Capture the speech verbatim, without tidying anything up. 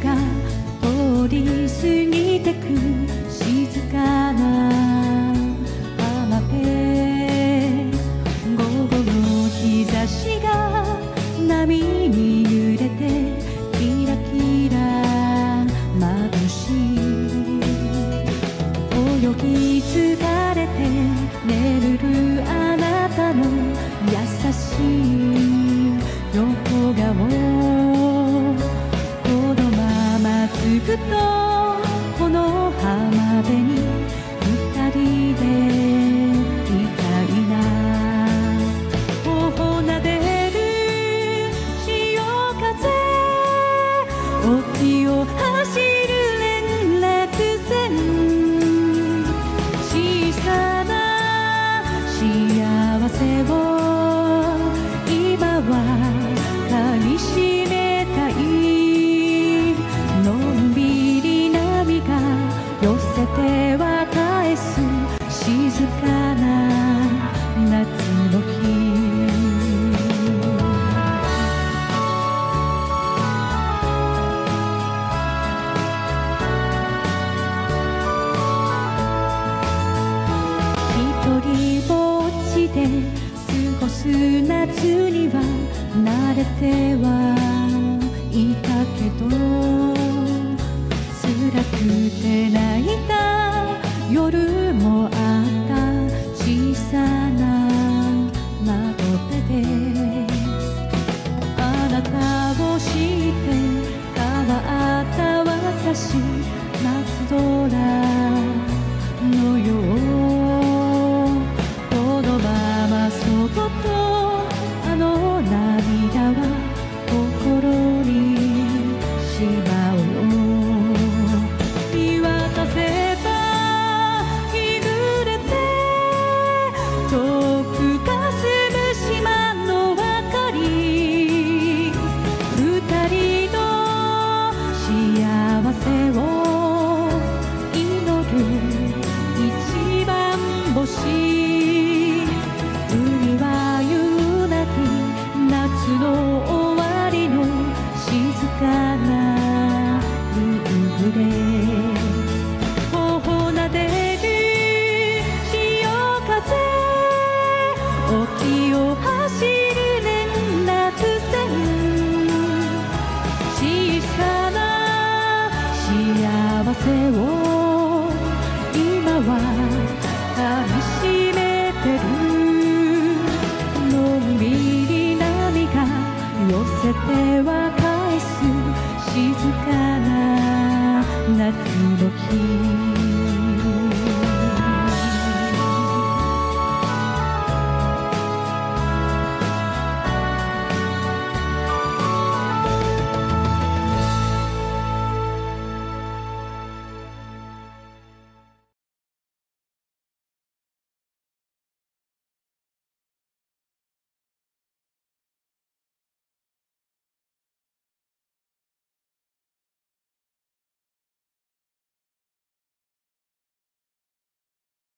が通り過ぎてく静かな浜辺、午後の日差しが波に揺れてキラキラ眩しい。泳ぎ疲れて眠るあなたの優しい横顔、このままずっとこの浜辺に二人でいたいな。頬なでる潮風、沖を走る連絡船、小さな幸せを今はかみしめたい。のんびり波が寄せては返す静かな夏の日。一人ぼっちで過ごす夏には慣れてはいたけど、辛くて泣いた夜もあった。小さな窓辺であなたを知って変わった私、夏空のよう、このままそっとあの涙は心にしまおう。見渡せば日暮れて遠くかすむ島の明かり、二人の幸せを祈る一番星。海は夕泣き夏の終わりの静かな夕暮れ、頬なでる潮風、沖を走る連絡船、小さな幸せを今はかみしめてる。のんびり波が寄せては返す静かな夏の日。